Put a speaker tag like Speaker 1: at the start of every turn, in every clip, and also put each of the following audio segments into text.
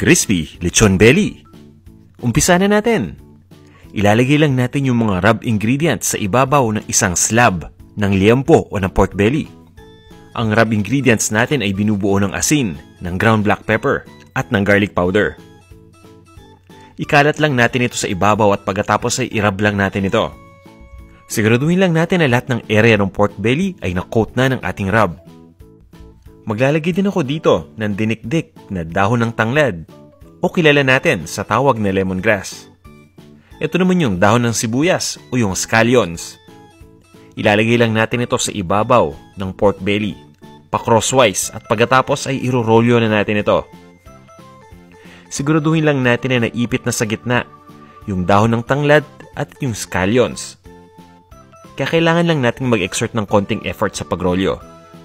Speaker 1: Crispy lechon belly. Umpisa na natin. Ilalagay lang natin yung mga rub ingredients sa ibabaw ng isang slab ng liempo o ng pork belly. Ang rub ingredients natin ay binubuo ng asin, ng ground black pepper, at ng garlic powder. Ikalat lang natin ito sa ibabaw at pagkatapos ay i-rub lang natin ito. Siguraduhin lang natin na lahat ng area ng pork belly ay na-coat na ng ating rub. Maglalagay din ako dito ng dinikdik na dahon ng tanglad o kilala natin sa tawag na lemongrass. Ito naman yung dahon ng sibuyas o yung scallions. Ilalagay lang natin ito sa ibabaw ng pork belly, pa-crosswise at pagkatapos ay irorolyo na natin ito. Siguraduhin lang natin na naipit na sa gitna yung dahon ng tanglad at yung scallions. Kaya kailangan lang natin mag-exert ng konting effort sa pagrolyo.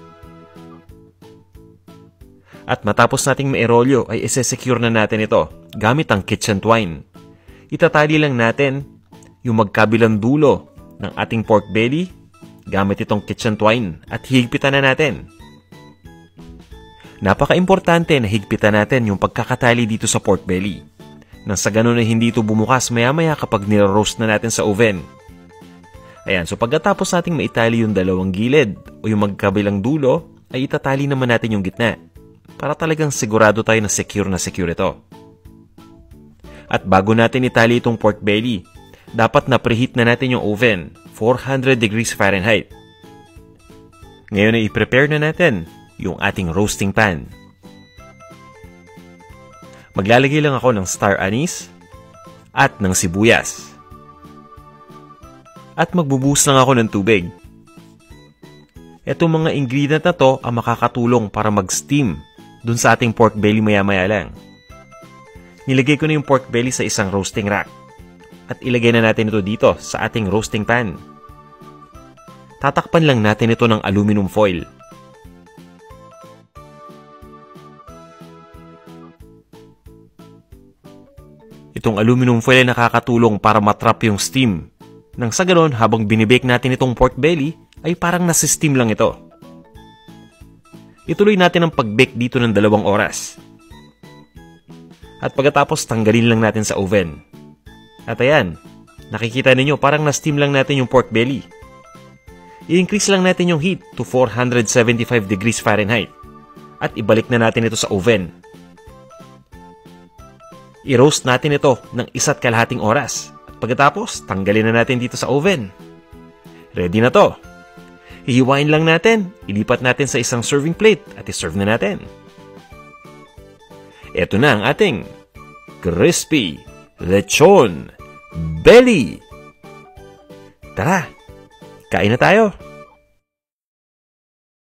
Speaker 1: At matapos nating mairolyo ay ise-secure na natin ito gamit ang kitchen twine. Itatali lang natin yung magkabilang dulo ng ating pork belly gamit itong kitchen twine at higpitan na natin. Napaka-importante na higpitan natin yung pagkakatali dito sa pork belly. Nang sa ganun ay hindi ito bumukas maya-maya kapag nire-roast na natin sa oven. Ayan, so pagkatapos nating maitali yung dalawang gilid o yung magkabilang dulo, ay itatali naman natin yung gitna para talagang sigurado tayo na secure ito. At bago natin itali itong pork belly, dapat na preheat na natin yung oven, 400 degrees Fahrenheit. Ngayon ay i-prepare na natin yung ating roasting pan. Maglalagay lang ako ng star anise at ng sibuyas. At magbubuhos lang ako ng tubig. Itong mga ingredient na to ang makakatulong para mag-steam dun sa ating pork belly maya-maya lang. Nilagay ko na yung pork belly sa isang roasting rack at ilagay na natin ito dito sa ating roasting pan. Tatakpan lang natin ito ng aluminum foil. Itong aluminum foil ay nakakatulong para matrap yung steam. Nang sa ganon, habang binibake natin itong pork belly, ay parang nasi-steam lang ito. Ituloy natin ang pag-bake dito ng 2 oras. At pagkatapos, tanggalin lang natin sa oven. At ayan, nakikita ninyo, parang na-steam lang natin yung pork belly. I-increase lang natin yung heat to 475 degrees Fahrenheit. At ibalik na natin ito sa oven. I-roast natin ito ng 1.5 oras. Pagkatapos, tanggalin na natin dito sa oven. Ready na to. Hihiwain lang natin, ilipat natin sa isang serving plate at iserve na natin. Ito na ang ating crispy lechon belly. Tara, kain na tayo.